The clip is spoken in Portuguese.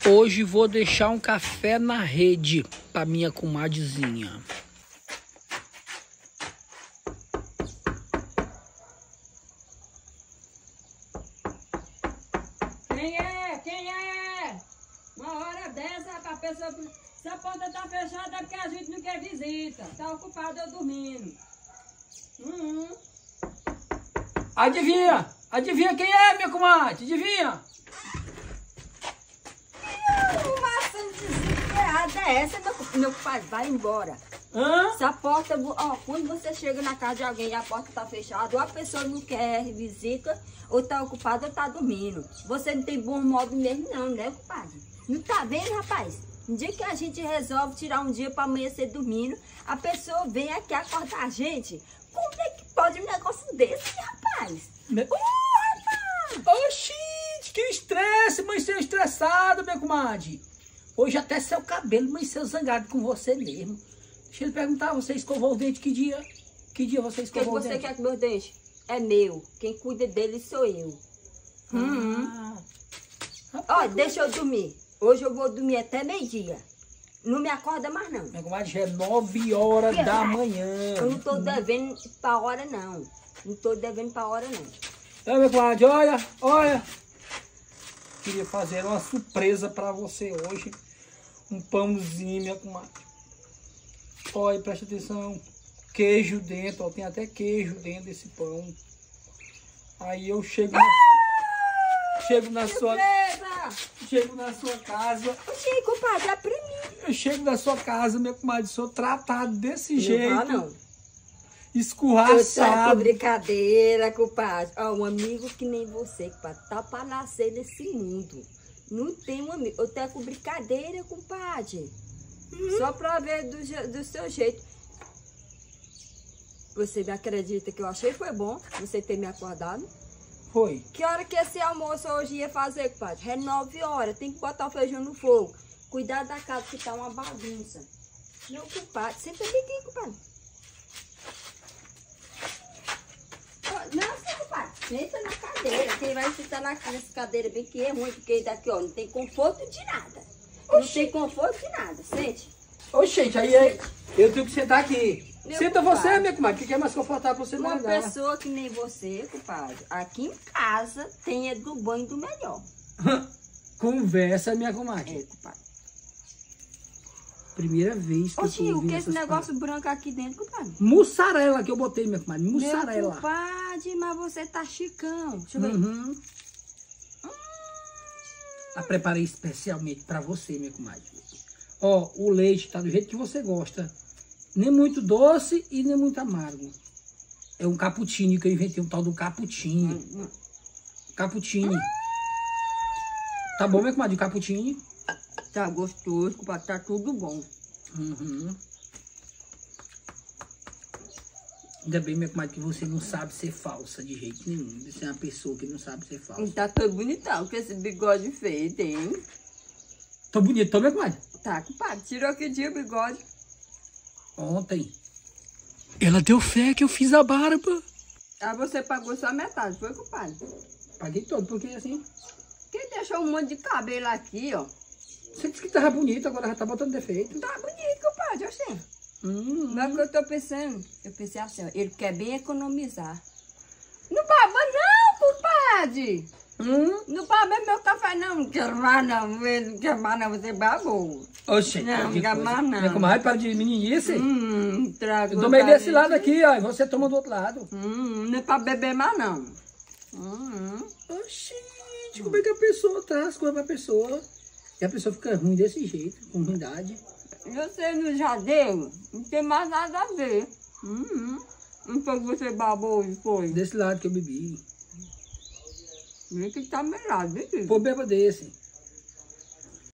Hoje vou deixar um café na rede pra minha comadrezinha. Quem é? Quem é? Uma hora dessa, a pessoa... Se a porta tá fechada é porque a gente não quer visita. Tá ocupado eu dormindo. Adivinha? Adivinha quem é, minha comadre? Adivinha? Uma desesperada é essa, meu pai? Vai embora. Hã? Se a porta... Ó, quando você chega na casa de alguém e a porta tá fechada, ou a pessoa não quer visita, ou tá ocupada, ou tá dormindo. Você não tem bom modo mesmo não, né, compadre? Não tá vendo, rapaz? Um dia que a gente resolve tirar um dia pra amanhecer dormindo, a pessoa vem aqui acordar a gente. Como é que pode um negócio desse, rapaz? Rapaz! Oxi, que estresse, amanheceu estressado, minha comadre. Hoje até seu cabelo amanheceu zangado com você mesmo. Deixa ele perguntar, você escovou o dente que dia? Que dia você escovou o dente? O que você quer com meu dente? É meu. Quem cuida dele sou eu. Ó, deixa eu dormir. Hoje eu vou dormir até meio-dia. Não me acorda mais, não. Minha comadre, já é 9 horas da manhã. Eu não tô devendo pra hora, não. Não tô devendo pra hora, não. Então, minha comadre, olha. Queria fazer uma surpresa pra você hoje. Um pãozinho, minha comadre. Olha, presta atenção. Queijo dentro, ó. Tem até queijo dentro desse pão. Aí eu chego na sua casa. Oxi, compadre, é pra mim. Eu chego na sua casa, meu comadre, sou tratado desse jeito. Não. Escorraçado. Eu tô com brincadeira, compadre. Ó, um amigo que nem você, compadre, tá pra nascer nesse mundo. Não tem um amigo. Eu tô com brincadeira, compadre. Só pra ver do seu jeito. Você me acredita que eu achei foi bom você ter me acordado? Foi. Que hora que esse almoço hoje ia fazer, compadre? É 9 horas, tem que botar o feijão no fogo. Cuidar da casa que tá uma bagunça. Meu compadre, senta aqui, compadre. Não, compadre, senta na cadeira. Quem vai sentar nessa cadeira bem que é ruim, porque daqui, ó, não tem conforto de nada. Não tem conforto de nada, sente. Oxe, gente, aí eu tenho que sentar aqui. Senta você, minha comadre, que é mais confortável pra você Uma mandar. pessoa que nem você, compadre, aqui em casa tem é do bom e do melhor. Conversa, minha comadre. É, compadre. Primeira vez que Oxi, eu o tô que é ouvindo esse essas negócio branco aqui dentro, compadre? mussarela que eu botei, minha comadre. Meu Mussarela. compadre, mas você tá chicão. Deixa eu ver. A preparei especialmente pra você, minha comadre. Ó, o leite tá do jeito que você gosta. Nem muito doce e nem muito amargo. É um cappuccino que eu inventei, um tal do cappuccino. Cappuccino. Tá bom, minha comadre, o cappuccino? Tá gostoso, compadre, tá tudo bom. Ainda bem, minha comadre, que você não sabe ser falsa de jeito nenhum. Você é uma pessoa que não sabe ser falsa. Tá todo bonitão com esse bigode feio, hein? Tô bonito, tô, minha comadre? Tá, compadre, tirou que dia o bigode? Ontem. Ela deu fé que eu fiz a barba. Ah, você pagou só metade, foi, compadre? Paguei todo, porque assim... Quem deixou um monte de cabelo aqui, ó? Você disse que tava bonito, agora já tá botando defeito. Tá bonito, compadre, assim. Não é o que eu tô pensando. Eu pensei assim, ó, ele quer bem economizar. Não baba não, compadre! Não baba meu café não, não quero mais não, não quero mais não, você babou. Oxe, Não, quero mais não. Minha comadre, para de meninice. Trago Eu tomei desse lado aqui, ó, e você toma do outro lado. Não é pra beber mais não. Oxi, como é que a pessoa traz as coisas pra pessoa? E a pessoa fica ruim desse jeito, com ruindade. Você não já deu? Não tem mais nada a ver. Não foi que você babou hoje, foi? Desse lado que eu bebi. Vê que tá melhor, viu? Pô, beba desse.